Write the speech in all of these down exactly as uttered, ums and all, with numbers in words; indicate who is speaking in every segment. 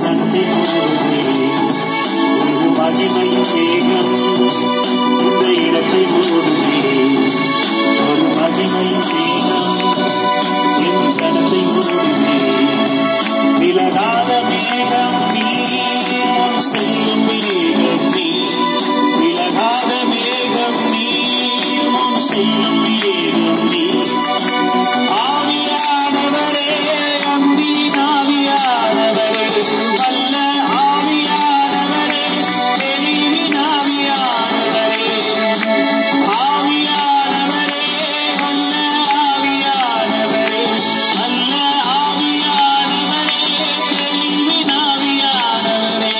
Speaker 1: சனத்தை மூடுவே. ஒரு மகிமையும் வேகம் இந்த இடத்தை மூடுவே. ஒரு மகிமையும் வேகம் என் சனத்தை மூடுவே. விலகாத மேகம் நீ, முன் செல்லும் மேகம் நீ. விலகாத மேகம் நீ, முன் செல்லும் மேகம் நீ. ஆவியானவரே, அன்பின் ஆவியானவரே, நல்ல ஆவியானவரே, தெளிவின் ஆவியானவரே. ஆவியானவரே, நல்ல ஆவியானவரே, நல்ல ஆவியானவரே, தெளிவின் ஆவியானவரே.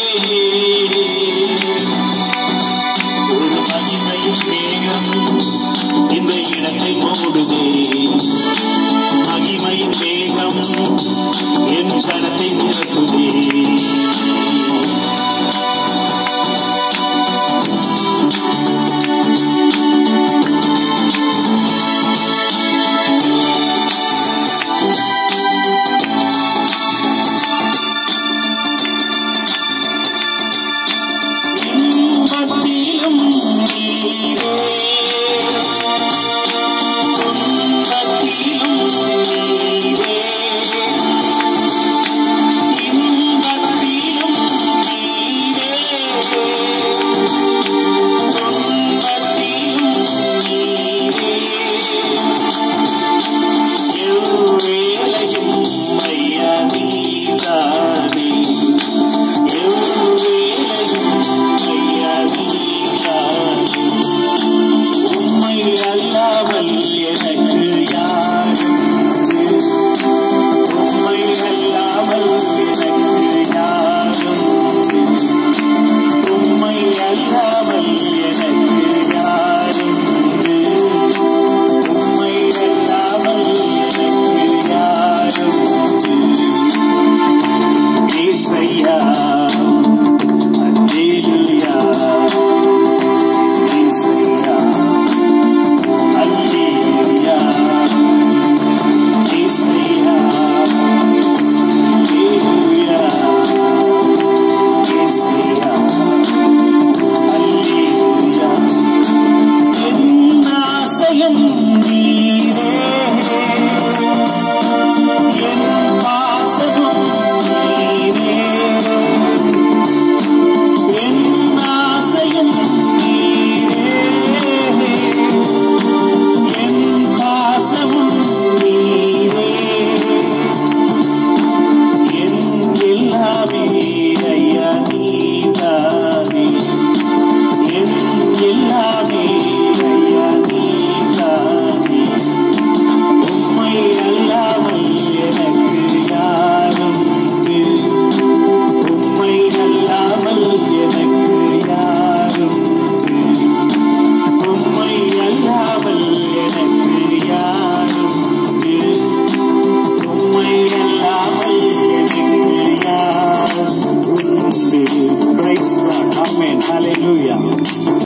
Speaker 1: ஒரு மகிமையும் வேகம் இந்த இடத்தை மூடுதே. மகிமையின் வேகம் என் சனத்தை நிரப்புதே. இன்பத்திலும் நீரே, துன்பத்திலும் நீரே. இன்பத்திலும் நீரே, துன்பத்திலும் நீரே. எவ்வேளையும் ஐயா நீதானே. எவ்வேளையும் ஐயா நீதானே. உம்மை அல்லாமல் எனக்கு யாருண்டு? உம்மை அல்லாமல் எனக்கு யாருண்டு? உம்மை அல்லாமல் எனக்கு யாருண்டு? உம்மை அல்லாமல் எனக்கு யாருண்டு? ஏசையா, அல்லேலூயா. ஏசையா, அல்லேலூயா. ஏசையா, அல்லேலூயா. ஏசையா, அல்லேலூயா. என் ஆசையும் நீரே, என் பாசமும் நீரே. என் ஆசையும் நீரே, என் பாசமும் நீரே. என் எல்லாமே ஐயா நீதானே. என் எல்லாமே ஐயா நீதானே. உம்மை அல்லாமல் எனக்கு யாருண்டு? உம்மை அல்லாமல் எனக்கு யாருண்டு? உம்மை அல்லாமல் எனக்கு யாருண்டு? உம்மை அல்லாமல் எனக்கு யாருண்டு? Praise God. Amen. Hallelujah.